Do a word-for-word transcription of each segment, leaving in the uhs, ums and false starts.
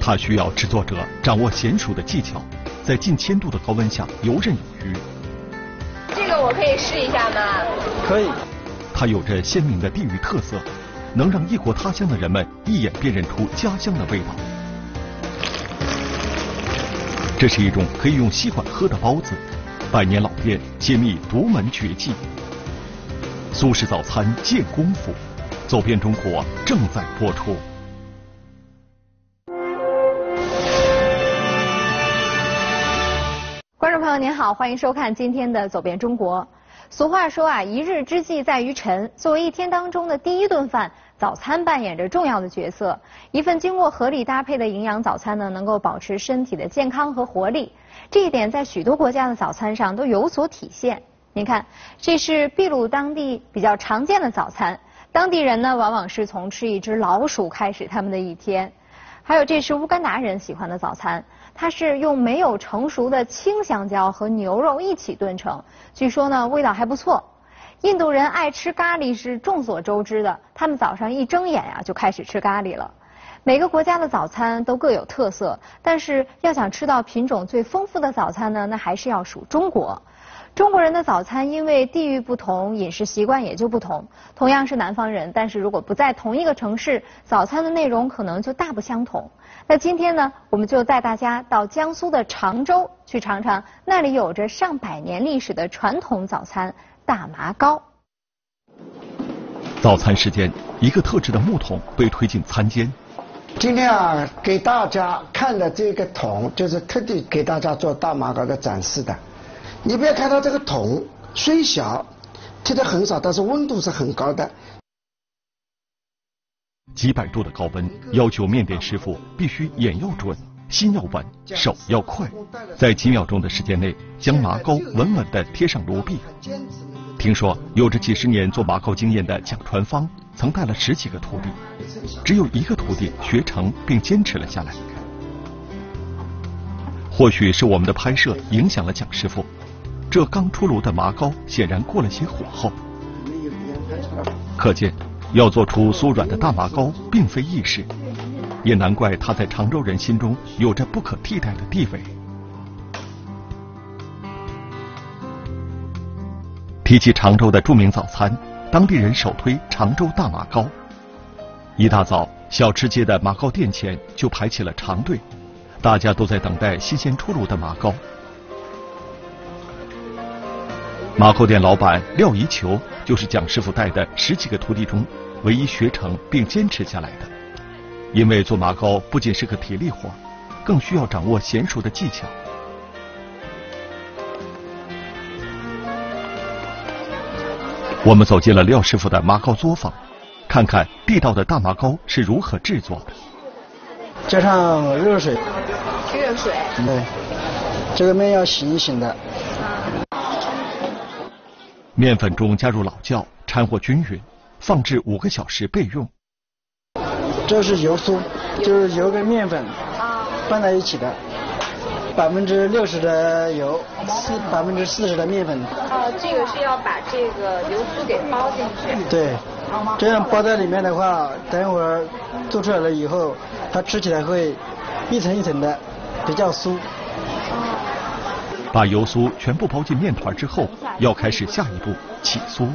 它需要制作者掌握娴熟的技巧，在近千度的高温下游刃有余。 这个我可以试一下吗？ 可以。 它有着鲜明的地域特色，能让异国他乡的人们一眼辨认出家乡的味道。这是一种可以用吸管喝的包子，百年老店揭秘独门绝技。苏式早餐见功夫，走遍中国正在播出。 观众朋友您好，欢迎收看今天的走遍中国。俗话说啊，一日之计在于晨。作为一天当中的第一顿饭，早餐扮演着重要的角色。一份经过合理搭配的营养早餐呢，能够保持身体的健康和活力。这一点在许多国家的早餐上都有所体现。您看，这是秘鲁当地比较常见的早餐。当地人呢，往往是从吃一只老鼠开始他们的一天。还有，这是乌干达人喜欢的早餐。它是用没有成熟的青香蕉和牛肉一起炖成，据说呢味道还不错。印度人爱吃咖喱是众所周知的，他们早上一睁眼呀、啊、就开始吃咖喱了。每个国家的早餐都各有特色，但是要想吃到品种最丰富的早餐呢，那还是要数中国。中国人的早餐因为地域不同，饮食习惯也就不同。同样是南方人，但是如果不在同一个城市，早餐的内容可能就大不相同。那今天呢，我们就带大家到江苏的常州去尝尝那里有着上百年历史的传统早餐大麻糕。 早餐时间，一个特制的木桶被推进餐间。 今天啊，给大家看的这个桶，就是特地给大家做大麻糕的展示的。你不要看到这个桶虽小，贴得很少，但是温度是很高的。 几百度的高温要求面点师傅必须眼要准，心要稳，手要快，在几秒钟的时间内将麻糕稳稳地贴上炉壁。听说有着几十年做麻糕经验的蒋传芳曾带了十几个徒弟，只有一个徒弟学成并坚持了下来。或许是我们的拍摄影响了蒋师傅，这刚出炉的麻糕显然过了些火候，可见要做出酥软的大麻糕并非易事，也难怪它在常州人心中有着不可替代的地位。提起常州的著名早餐，当地人首推常州大麻糕。一大早，小吃街的麻糕店前就排起了长队，大家都在等待新鲜出炉的麻糕。麻糕店老板廖一球就是蒋师傅带的十几个徒弟中唯一学成并坚持下来的。因为做麻糕不仅是个体力活，更需要掌握娴熟的技巧。我们走进了廖师傅的麻糕作坊，看看地道的大麻糕是如何制作的。 加上热水。 热水。 对，这个面要醒一醒的。 面粉中加入老酵，掺和均匀，放置五个小时备用。 这是油酥，就是油跟面粉拌在一起的，百分之六十的油，四百分之四十的面粉。 哦，这个是要把这个油酥给包进去。 对，这样包在里面的话，等一会儿做出来了以后，它吃起来会一层一层的，比较酥。 把油酥全部包进面团之后，要开始下一步起酥。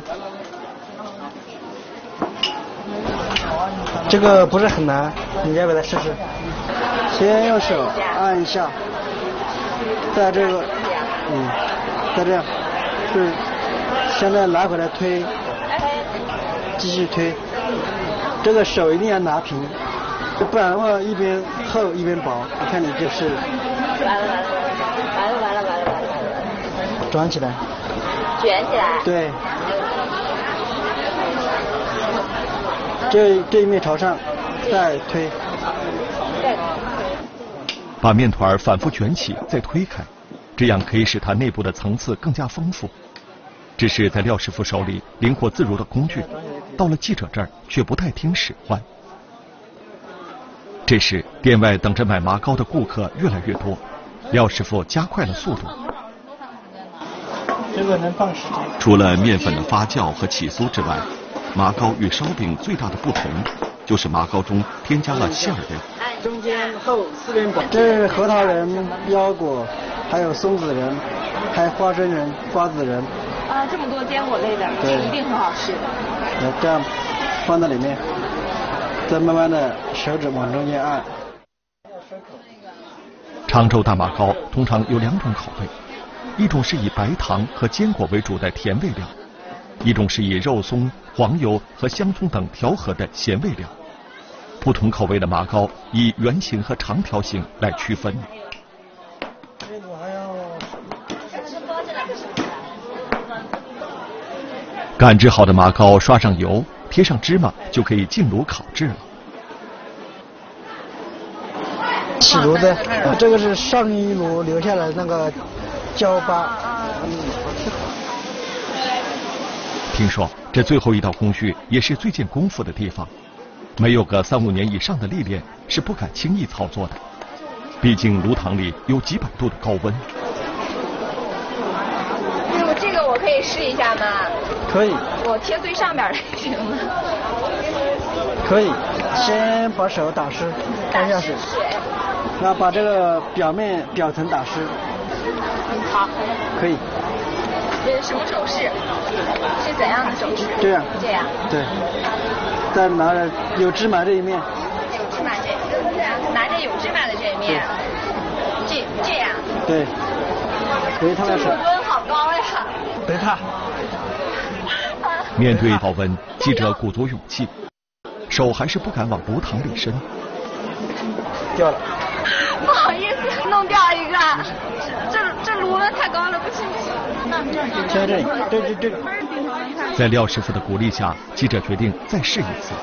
这个不是很难，你要不要来试试？先用手按一下，在这个，嗯，再这样，就是现在来回来推，继续推。这个手一定要拿平，不然的话一边厚一边薄，你看你就是。 完了完了完了完了完了完了完了。 转起来。 卷起来。 对。这这一面朝上，再推。 把面团反复卷起，再推开，这样可以使它内部的层次更加丰富。这是在廖师傅手里灵活自如的工具，到了记者这儿却不太听使唤。这时，店外等着买麻糕的顾客越来越多，廖师傅加快了速度。 这个能放时间。 除了面粉的发酵和起酥之外，麻糕与烧饼最大的不同就是麻糕中添加了馅儿料。 中间厚，四边薄。这是核桃仁、腰果，还有松子仁，还有花生仁、瓜子仁。 啊，这么多坚果类的，这一定很好吃。 呃，这样放在里面，再慢慢的手指往中间按。 常州大麻糕通常有两种口味，一种是以白糖和坚果为主的甜味料，一种是以肉松、黄油和香葱等调和的咸味料。不同口味的麻糕以圆形和长条形来区分。擀制好的麻糕刷上油，贴上芝麻，就可以进炉烤制了。 起炉的，这个是上一炉留下来的那个焦疤。 听说这最后一道工序也是最见功夫的地方，没有个三五年以上的历练是不敢轻易操作的，毕竟炉膛里有几百度的高温。 我这个我可以试一下吗？ 可以。 我贴最上边的行吗？ 可以，先把手打湿，按下水，然后把这个表面表层打湿。 好。 可以。 这是什么手势？是怎样的手势？ 这样。 这样。 对。再拿着有芝麻这一面。 有芝麻这，拿着有芝麻的这一面。这这样。 对。别烫了手。 温好高呀。 别怕。 面对高温，记者鼓足勇气，手还是不敢往炉膛里伸。 掉了。 不好意思，弄掉一个。这这炉温太高了，不行不行。 在这里，对对对。 在廖师傅的鼓励下，记者决定再试一次。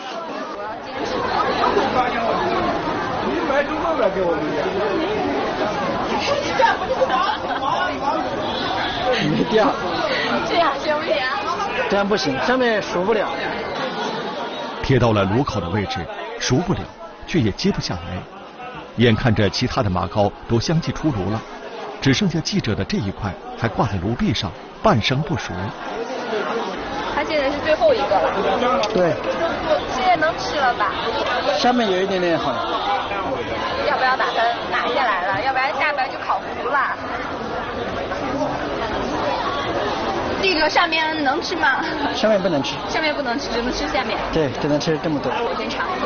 没掉。 这样行不行？ 这样不行，上面熟不了。 贴到了炉口的位置，熟不了，却也接不下来。眼看着其他的麻糕都相继出炉了，只剩下记者的这一块还挂在炉壁上，半生不熟。 它现在是最后一个了。 对。 现在能吃了吧？ 上面有一点点好。 要不要把它拿下来了？要不然下边就烤糊了。这个上面能吃吗？ 上面不能吃。 上面不能吃，只能吃下面。 对，只能吃这么多。 我先尝一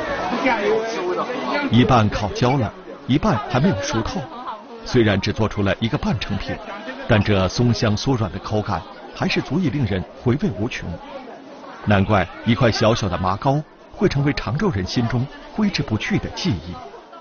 下。 一半烤焦了，一半还没有熟透。虽然只做出了一个半成品，但这松香酥软的口感还是足以令人回味无穷。难怪一块小小的麻糕会成为常州人心中挥之不去的记忆。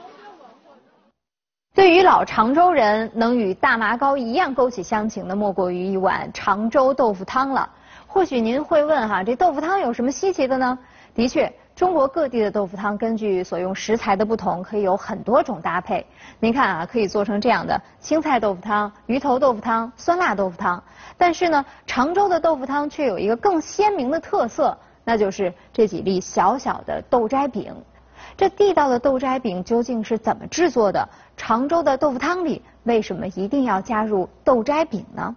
对于老常州人，能与大麻糕一样勾起乡情的，莫过于一碗常州豆腐汤了。或许您会问哈，这豆腐汤有什么稀奇的呢？的确，中国各地的豆腐汤根据所用食材的不同，可以有很多种搭配。您看啊，可以做成这样的青菜豆腐汤、鱼头豆腐汤、酸辣豆腐汤。但是呢，常州的豆腐汤却有一个更鲜明的特色，那就是这几粒小小的豆斋饼。这地道的豆斋饼究竟是怎么制作的？常州的豆腐汤里为什么一定要加入豆斋饼呢？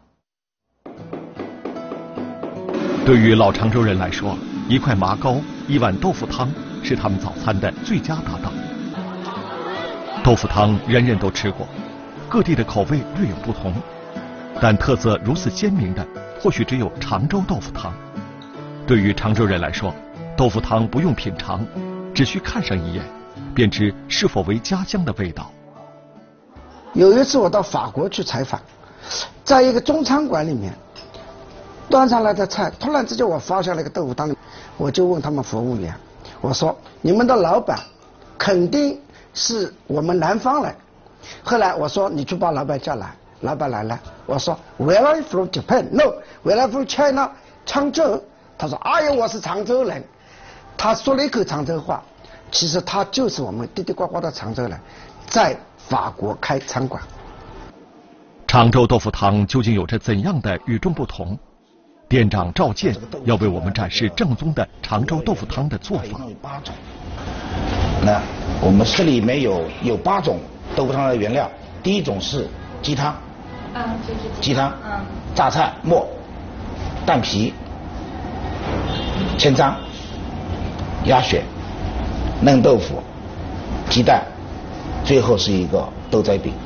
对于老常州人来说，一块麻糕、一碗豆腐汤是他们早餐的最佳搭档。豆腐汤人人都吃过，各地的口味略有不同，但特色如此鲜明的，或许只有常州豆腐汤。对于常州人来说，豆腐汤不用品尝，只需看上一眼，便知是否为家乡的味道。 有一次我到法国去采访，在一个中餐馆里面，端上来的菜，突然之间我发现了一个豆腐汤，我就问他们服务员，我说你们的老板肯定是我们南方人。后来我说你去把老板叫来，老板来了，我说 Where are you from Japan? No, where are you from China? 常州。他说哎呀我是常州人。他说了一口常州话，其实他就是我们滴滴呱呱的常州人，在法国开餐馆。 常州豆腐汤究竟有着怎样的与众不同？店长赵健要为我们展示正宗的常州豆腐汤的做法。 有八种，那我们这里面有有八种豆腐汤的原料。第一种是鸡汤， 嗯，就是鸡汤， 嗯， 榨菜末、蛋皮、千张。 鸭血、嫩豆腐、鸡蛋，最后是一个豆仔饼。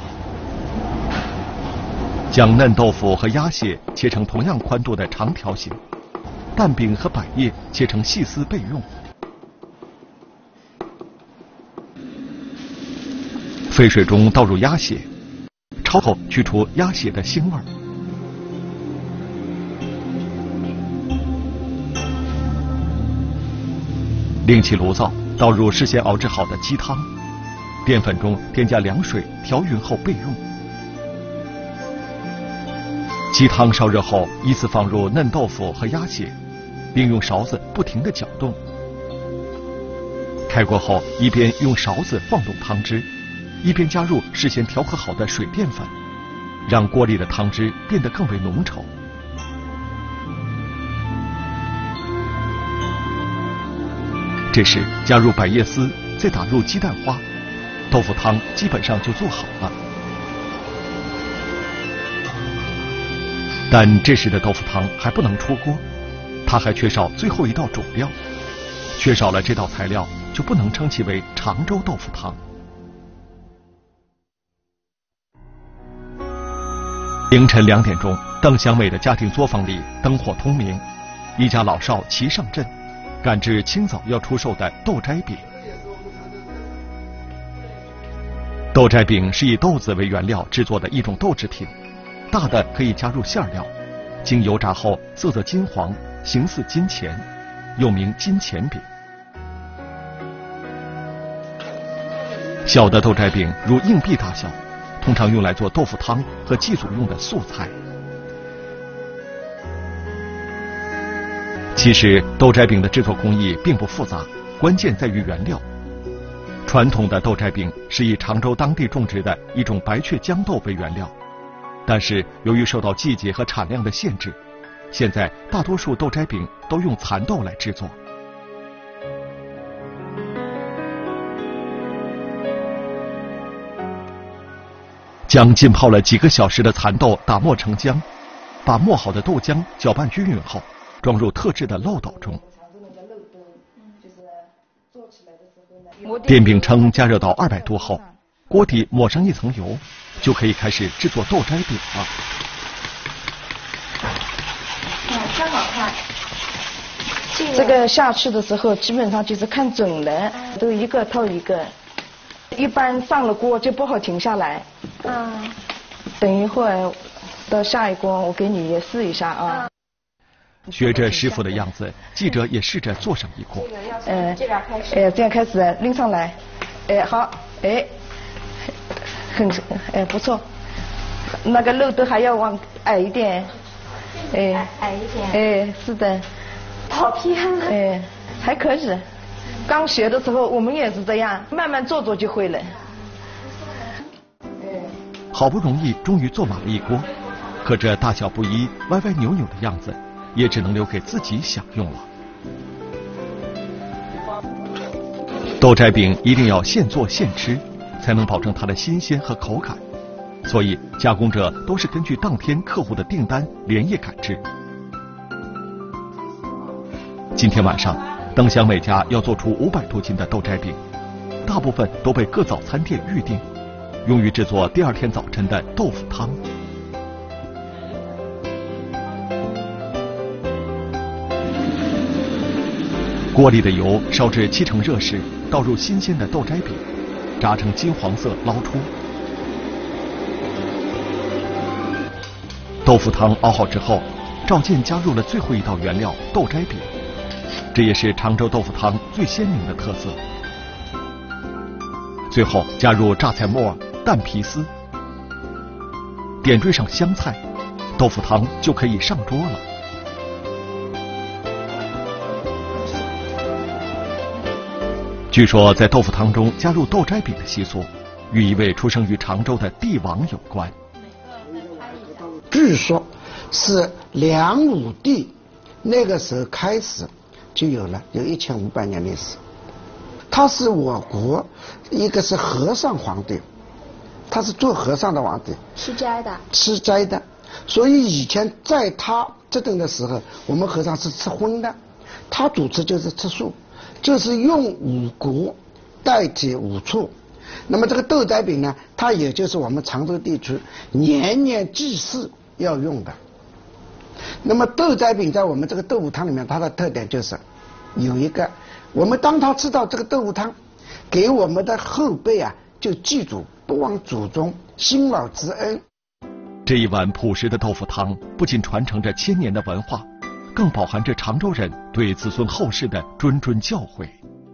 将嫩豆腐和鸭血切成同样宽度的长条形，蛋饼和百叶切成细丝备用。沸水中倒入鸭血，焯后去除鸭血的腥味儿。另起炉灶，倒入事先熬制好的鸡汤，淀粉中添加凉水调匀后备用。鸡汤烧热后，依次放入嫩豆腐和鸭血，并用勺子不停地搅动。开锅后，一边用勺子晃动汤汁，一边加入事先调和好的水淀粉，让锅里的汤汁变得更为浓稠。这时加入百叶丝，再打入鸡蛋花，豆腐汤基本上就做好了。但这时的豆腐汤还不能出锅，它还缺少最后一道主料，缺少了这道材料，就不能称其为常州豆腐汤。凌晨两点钟，邓祥美的家庭作坊里灯火通明，一家老少齐上阵，赶制清早要出售的豆斋饼。豆斋饼是以豆子为原料制作的一种豆制品，大的可以加入馅料，经油炸后色泽金黄，形似金钱，又名金钱饼。小的豆斋饼如硬币大小，通常用来做豆腐汤和祭祖用的素菜。其实豆斋饼的制作工艺并不复杂，关键在于原料。传统的豆斋饼是以常州当地种植的一种白雀豇豆为原料，但是由于受到季节和产量的限制，现在大多数豆斋饼都用蚕豆来制作。将浸泡了几个小时的蚕豆打磨成浆，把磨好的豆浆搅拌均匀后，装入特制的漏斗中。电饼铛加热到二百度后，锅底抹上一层油，就可以开始制作豆斋饼了。 真好看。这个下去的时候，基本上就是看准了，都一个套一个。一般上了锅就不好停下来。嗯。等一会儿到下一锅，我给你也试一下啊。 学着师傅的样子，记者也试着做上一锅。 呃，这边开始。哎，这样开始拎上来。哎，好，哎，很，哎，不错。那个漏斗还要往矮一点。哎， 矮一点。 哎，是的。 好偏了。 哎，还可以。刚学的时候我们也是这样，慢慢做做就会了。 好不容易终于做满了一锅，可这大小不一、歪歪扭扭的样子，也只能留给自己享用了。豆斋饼一定要现做现吃，才能保证它的新鲜和口感，所以加工者都是根据当天客户的订单连夜赶制。今天晚上，邓祥美家要做出五百多斤的豆斋饼，大部分都被各早餐店预定，用于制作第二天早晨的豆腐汤。锅里的油烧至七成热时，倒入新鲜的豆斋饼，炸成金黄色捞出。豆腐汤熬好之后，赵健加入了最后一道原料豆斋饼，这也是常州豆腐汤最鲜明的特色。最后加入榨菜末、蛋皮丝，点缀上香菜，豆腐汤就可以上桌了。据说在豆腐汤中加入豆斋饼的习俗，与一位出生于常州的帝王有关。 据说是梁武帝那个时候开始就有了，有一千五百年历史。他是我国一个是和尚皇帝，他是做和尚的皇帝， 吃斋的， 吃斋的。所以以前在他这等的时候，我们和尚是吃荤的，他主持就是吃素。 就是用五谷代替五畜。那么这个豆仔饼呢，它也就是我们常州地区年年祭祀要用的。那么豆仔饼在我们这个豆腐汤里面，它的特点就是有一个，我们当他吃到这个豆腐汤，给我们的后辈啊就记住不忘祖宗辛劳之恩。 这一碗朴实的豆腐汤不仅传承着千年的文化，更饱含着常州人对子孙后世的谆谆教诲。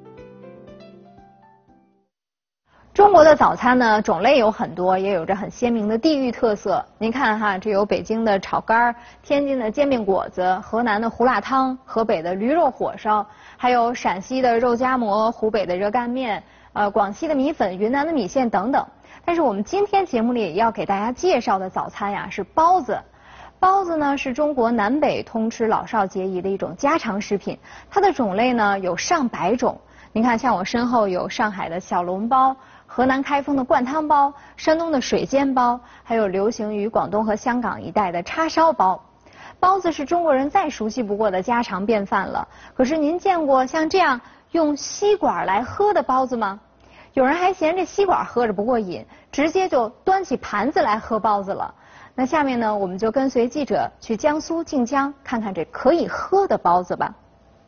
中国的早餐呢，种类有很多，也有着很鲜明的地域特色。您看哈，这有北京的炒肝、天津的煎饼果子、河南的胡辣汤、河北的驴肉火烧，还有陕西的肉夹馍、湖北的热干面、呃广西的米粉、云南的米线等等。但是我们今天节目里要给大家介绍的早餐呀，是包子。包子呢是中国南北通吃、老少皆宜的一种家常食品，它的种类呢有上百种。您看，像我身后有上海的小笼包、河南开封的灌汤包、山东的水煎包，还有流行于广东和香港一带的叉烧包。包子是中国人再熟悉不过的家常便饭了。可是您见过像这样用吸管来喝的包子吗？有人还嫌这吸管喝着不过瘾，直接就端起盘子来喝包子了。那下面呢，我们就跟随记者去江苏靖江看看这可以喝的包子吧。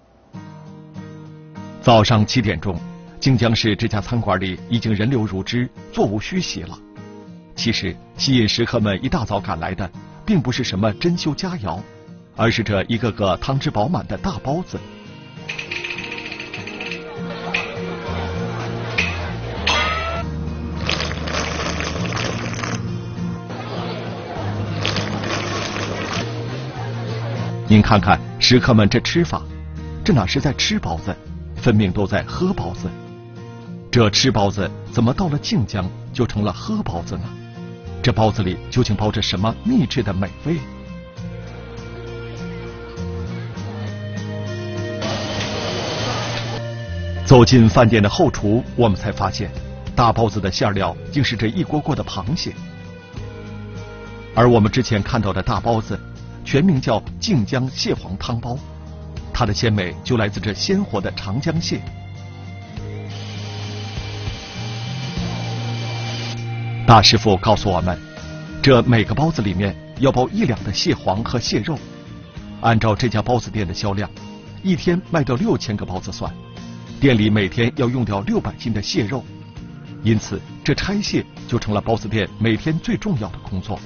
早上七点钟，靖江市这家餐馆里已经人流如织，座无虚席了。其实吸引食客们一大早赶来的，并不是什么珍馐佳肴，而是这一个个汤汁饱满的大包子。您看看食客们这吃法，这哪是在吃包子，分明都在喝包子。这吃包子怎么到了靖江就成了喝包子呢？这包子里究竟包着什么秘制的美味？走进饭店的后厨，我们才发现大包子的馅料竟是这一锅锅的螃蟹。而我们之前看到的大包子全名叫靖江蟹黄汤包，它的鲜美就来自这鲜活的长江蟹。大师傅告诉我们，这每个包子里面要包一两的蟹黄和蟹肉。按照这家包子店的销量，一天卖掉六千个包子算，店里每天要用掉六百斤的蟹肉，因此这拆蟹就成了包子店每天最重要的工作。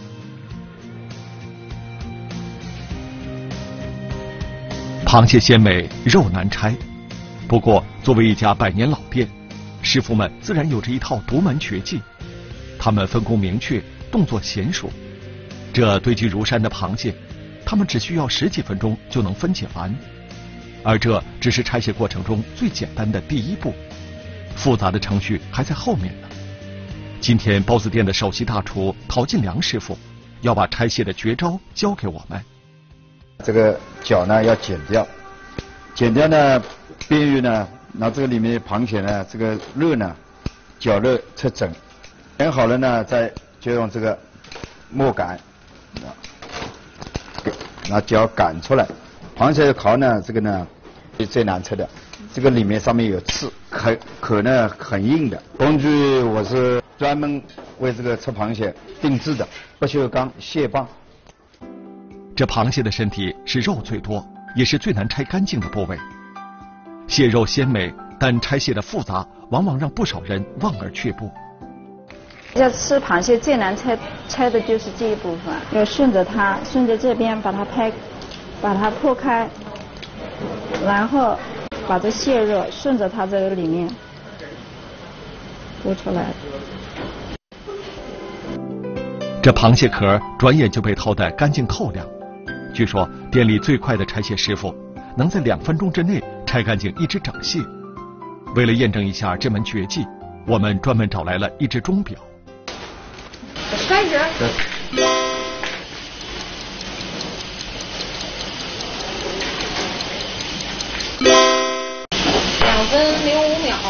螃蟹鲜美，肉难拆。不过作为一家百年老店，师傅们自然有着一套独门绝技。他们分工明确，动作娴熟。这堆积如山的螃蟹，他们只需要十几分钟就能分解完。而这只是拆卸过程中最简单的第一步，复杂的程序还在后面呢。今天包子店的首席大厨陶进良师傅要把拆卸的绝招教给我们。 这个角呢要剪掉，剪掉呢边缘呢，拿这个里面的螃蟹呢，这个肉呢，绞肉切整，剪好了呢，再就用这个磨擀，拿脚擀出来。螃蟹的壳呢，这个呢最难吃的，这个里面上面有刺，壳壳呢很硬的。工具我是专门为这个吃螃蟹定制的不锈钢蟹棒。 这螃蟹的身体是肉最多，也是最难拆干净的部位。蟹肉鲜美，但拆卸的复杂，往往让不少人望而却步。 要吃螃蟹最难拆拆的就是这一部分，要顺着它，顺着这边把它拍，把它破开，然后把这蟹肉顺着它这个里面剥出来。 这螃蟹壳转眼就被掏得干净透亮。据说店里最快的拆蟹师傅能在两分钟之内拆干净一只整蟹。为了验证一下这门绝技，我们专门找来了一只钟表。 开始。两分零五秒。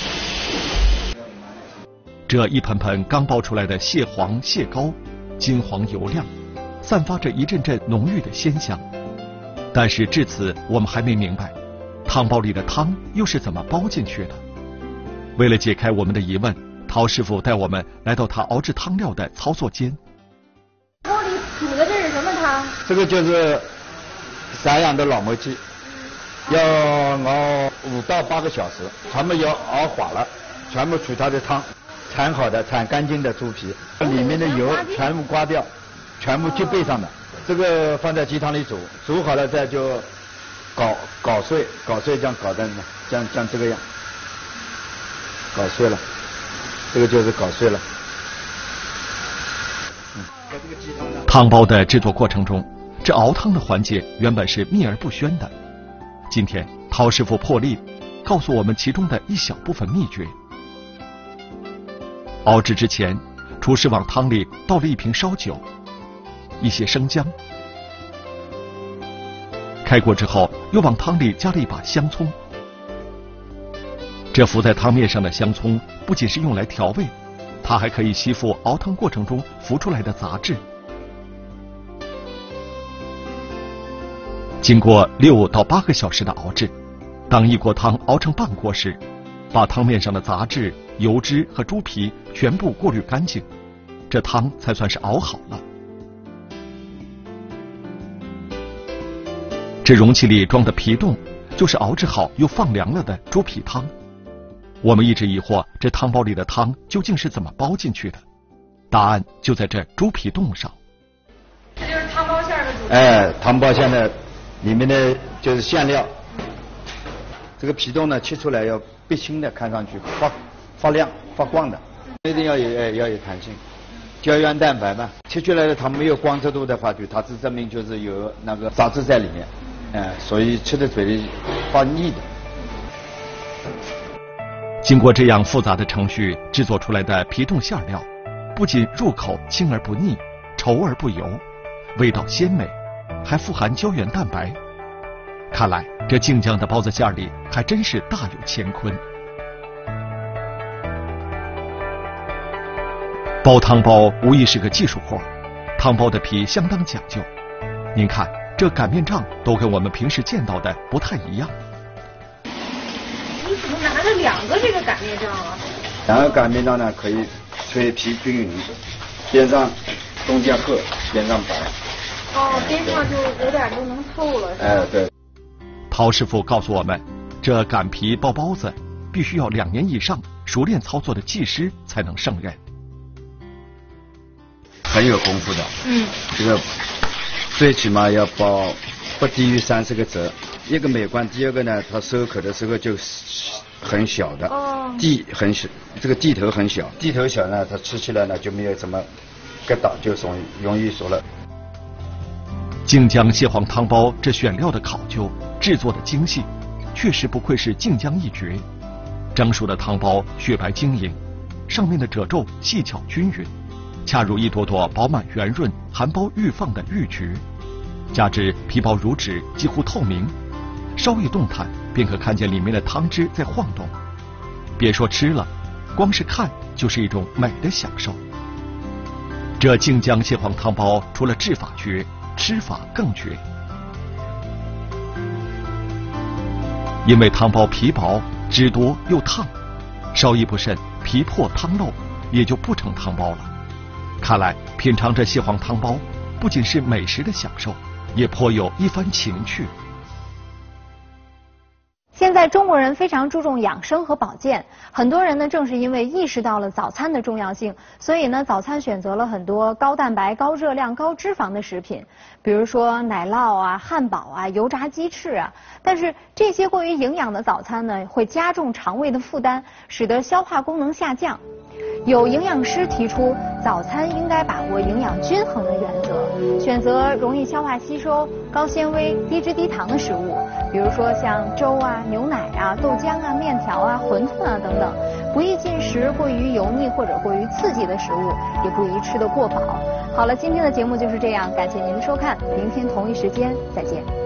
这一盆盆刚剥出来的蟹黄、蟹膏，金黄油亮，散发着一阵阵浓郁的鲜香。但是至此，我们还没明白， 汤包里的汤又是怎么包进去的？为了解开我们的疑问，陶师傅带我们来到他熬制汤料的操作间。 锅里煮的这是什么汤？ 这个就是散养的老母鸡，要熬五到八个小时，全部要熬化了，全部取它的汤，铲好的、铲干净的猪皮，里面的油全部刮掉，全部就备上的。这个放在鸡汤里煮，煮好了再就搞搞碎，搞碎这样搞的，像像这个样，搞碎了，这个就是搞碎了。嗯， 汤包的制作过程中，这熬汤的环节原本是秘而不宣的。今天陶师傅破例告诉我们其中的一小部分秘诀。熬制之前，厨师往汤里倒了一瓶烧酒，一些生姜，开锅之后又往汤里加了一把香葱。这浮在汤面上的香葱不仅是用来调味，它还可以吸附熬汤过程中浮出来的杂质。经过六到八个小时的熬制，当一锅汤熬成半锅时，把汤面上的杂质、油脂和猪皮全部过滤干净，这汤才算是熬好了。这容器里装的皮冻，就是熬制好又放凉了的猪皮汤。我们一直疑惑，这汤包里的汤究竟是怎么包进去的？答案就在这猪皮冻上。 这就是汤包馅的主。 哎，汤包馅的里面的就是馅料。这个皮冻呢，切出来要碧青的，看上去发发亮、发光的，一定要有哎要有弹性。胶原蛋白嘛，切出来的汤没有光泽度的话，就它是证明就是有那个杂质在里面，哎，所以吃的嘴里发腻的。 经过这样复杂的程序制作出来的皮冻馅料，不仅入口清而不腻，稠而不油，味道鲜美，还富含胶原蛋白。看来这靖江的包子馅里还真是大有乾坤。包汤包无疑是个技术活，汤包的皮相当讲究。您看，这擀面杖都跟我们平时见到的不太一样。 你怎么拿着两个这个擀面杖啊？ 两个擀面杖呢，可以吹皮均匀，边上中间厚，边上白。 哦，边上就有点就能透了。 哎，对。 陶师傅告诉我们，这擀皮包包子必须要两年以上熟练操作的技师才能胜任。 很有功夫的， 嗯， 这个最起码要包不低于三十个折，一个美观，第二个呢，它收口的时候就很小的， 哦， 地很小，这个地头很小，地头小呢，它吃起来呢就没有什么疙瘩，就容易容易熟了。 靖江蟹黄汤包这选料的考究，制作的精细，确实不愧是靖江一绝。蒸熟的汤包雪白晶莹，上面的褶皱细巧均匀，恰如一朵朵饱满圆润、含苞欲放的玉菊。加之皮薄如纸，几乎透明，稍一动弹便可看见里面的汤汁在晃动。别说吃了，光是看就是一种美的享受。这靖江蟹黄汤包除了制法绝，吃法更绝。因为汤包皮薄、汁多又烫，稍一不慎，皮破汤漏，也就不成汤包了。看来品尝这蟹黄汤包，不仅是美食的享受，也颇有一番情趣。 现在中国人非常注重养生和保健，很多人呢正是因为意识到了早餐的重要性，所以呢早餐选择了很多高蛋白、高热量、高脂肪的食品，比如说奶酪啊、汉堡啊、油炸鸡翅啊。但是这些过于营养的早餐呢，会加重肠胃的负担，使得消化功能下降。有营养师提出，早餐应该把握营养均衡的原则，选择容易消化吸收、高纤维、低脂低糖的食物，比如说像粥啊、牛奶啊、豆浆啊、面条啊、馄饨啊等等。不宜进食过于油腻或者过于刺激的食物，也不宜吃得过饱。好了，今天的节目就是这样，感谢您的收看，明天同一时间再见。